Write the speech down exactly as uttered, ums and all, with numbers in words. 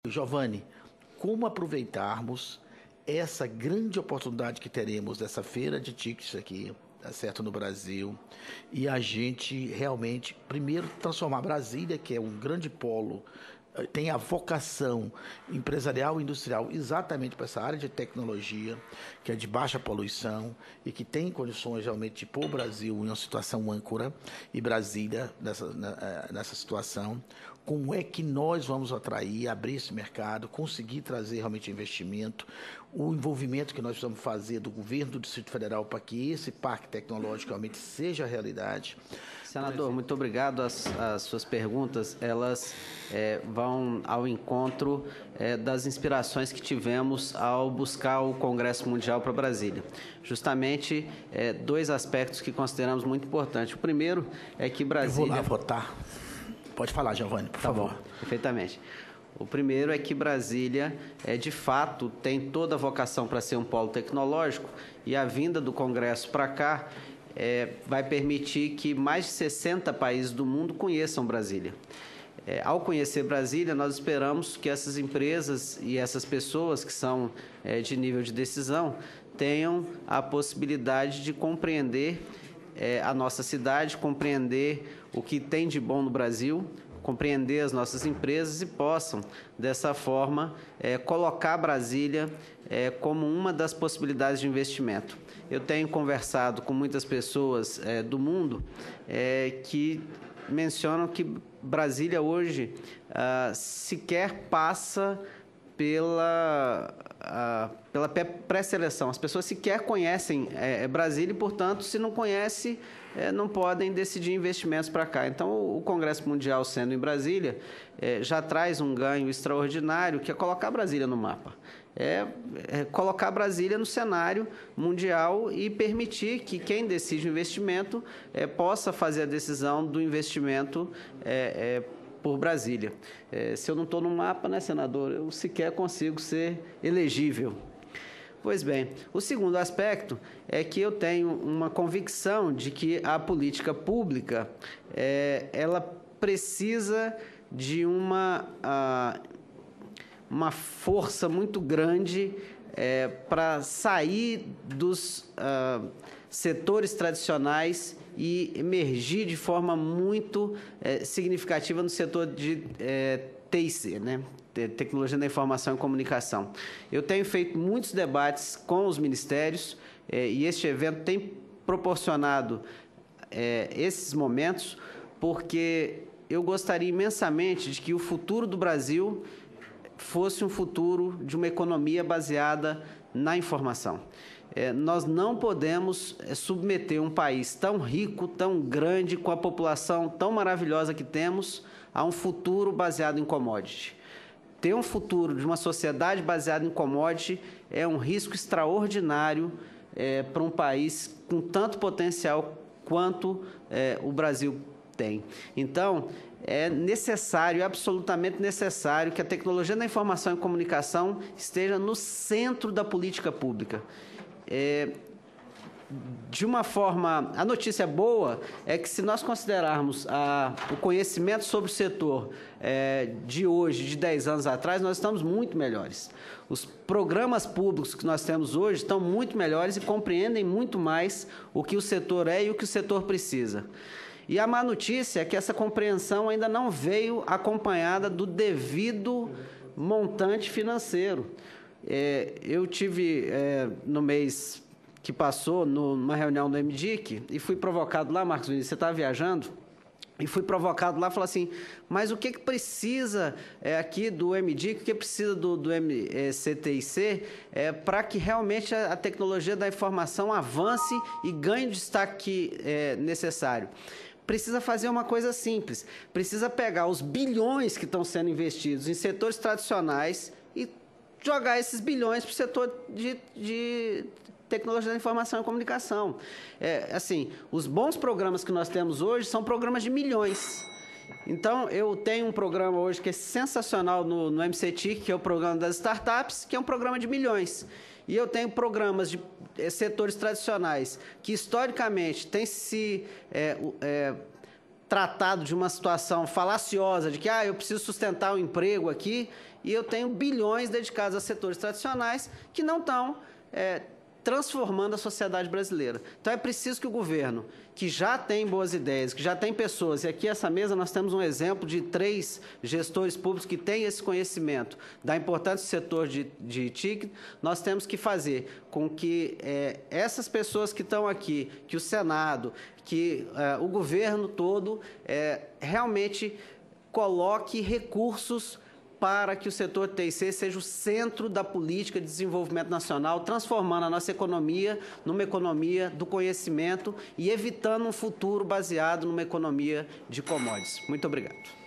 Giovanni, como aproveitarmos essa grande oportunidade que teremos dessa feira de tickets aqui, tá certo, no Brasil, e a gente realmente, primeiro, transformar Brasília, que é um grande polo, tem a vocação empresarial e industrial exatamente para essa área de tecnologia, que é de baixa poluição e que tem condições realmente de pôr o Brasil em uma situação âncora e Brasília nessa, nessa situação. Como é que nós vamos atrair, abrir esse mercado, conseguir trazer realmente investimento, o envolvimento que nós precisamos fazer do governo do Distrito Federal para que esse parque tecnológico realmente seja realidade. Senador, muito obrigado. As, as suas perguntas, elas é, vão ao encontro é, das inspirações que tivemos ao buscar o Congresso Mundial para Brasília. Justamente, é, dois aspectos que consideramos muito importantes. O primeiro é que Brasília... Eu vou lá votar. Pode falar, Giovanni, por tá favor. Bom, perfeitamente. O primeiro é que Brasília, é, de fato, tem toda a vocação para ser um polo tecnológico e a vinda do Congresso para cá é, vai permitir que mais de sessenta países do mundo conheçam Brasília. É, ao conhecer Brasília, nós esperamos que essas empresas e essas pessoas que são é, de nível de decisão tenham a possibilidade de compreender é, a nossa cidade, compreender o que tem de bom no Brasil, compreender as nossas empresas e possam, dessa forma, é, colocar Brasília é, como uma das possibilidades de investimento. Eu tenho conversado com muitas pessoas é, do mundo é, que mencionam que Brasília hoje ah, sequer passa pela, ah, pela pré-seleção. As pessoas sequer conhecem é, Brasília e, portanto, se não conhece, é, não podem decidir investimentos para cá. Então, o Congresso Mundial sendo em Brasília é, já traz um ganho extraordinário, que é colocar Brasília no mapa. É, é colocar Brasília no cenário mundial e permitir que quem decide o investimento é, possa fazer a decisão do investimento é, é, por Brasília. É, se eu não estou no mapa, né, senador, eu sequer consigo ser elegível. Pois bem, o segundo aspecto é que eu tenho uma convicção de que a política pública é, ela precisa de uma, a, uma força muito grande é, para sair dos a, setores tradicionais e emergir de forma muito é, significativa no setor de é, T I C, né? Tecnologia da Informação e Comunicação. Eu tenho feito muitos debates com os ministérios eh, e este evento tem proporcionado eh, esses momentos porque eu gostaria imensamente de que o futuro do Brasil fosse um futuro de uma economia baseada na informação. É, nós não podemos é, submeter um país tão rico, tão grande, com a população tão maravilhosa que temos, a um futuro baseado em commodity. Ter um futuro de uma sociedade baseada em commodity é um risco extraordinário é, para um país com tanto potencial quanto é, o Brasil tem. Então, é necessário, absolutamente necessário, que a tecnologia da informação e comunicação esteja no centro da política pública. É, de uma forma, a notícia boa é que se nós considerarmos a, o conhecimento sobre o setor é, de hoje, de dez anos atrás, nós estamos muito melhores. Os programas públicos que nós temos hoje estão muito melhores e compreendem muito mais o que o setor é e o que o setor precisa. E a má notícia é que essa compreensão ainda não veio acompanhada do devido montante financeiro. É, eu tive, é, no mês que passou, numa reunião do M D I C, e fui provocado lá, Marcos Vinícius, você estava viajando, e fui provocado lá, falou assim, mas o que, que precisa é, aqui do M D I C, o que precisa do, do M C T I C, é, para que realmente a, a tecnologia da informação avance e ganhe o destaque é, necessário? Precisa fazer uma coisa simples, precisa pegar os bilhões que estão sendo investidos em setores tradicionais e jogar esses bilhões para o setor de, de tecnologia da informação e comunicação. É, assim, os bons programas que nós temos hoje são programas de milhões. Então, eu tenho um programa hoje que é sensacional no, no M C T I C, que é o programa das startups, que é um programa de milhões. E eu tenho programas de é, setores tradicionais que, historicamente, têm se é, é, tratado de uma situação falaciosa, de que ah, eu preciso sustentar o emprego aqui, e eu tenho bilhões dedicados a setores tradicionais que não estão é, transformando a sociedade brasileira. Então, é preciso que o governo, que já tem boas ideias, que já tem pessoas, e aqui essa mesa nós temos um exemplo de três gestores públicos que têm esse conhecimento da importância do setor de, de T I C, nós temos que fazer com que é, essas pessoas que estão aqui, que o Senado, que é, o governo todo, é, realmente coloque recursos para que o setor T I C seja o centro da política de desenvolvimento nacional, transformando a nossa economia numa economia do conhecimento e evitando um futuro baseado numa economia de commodities. Muito obrigado.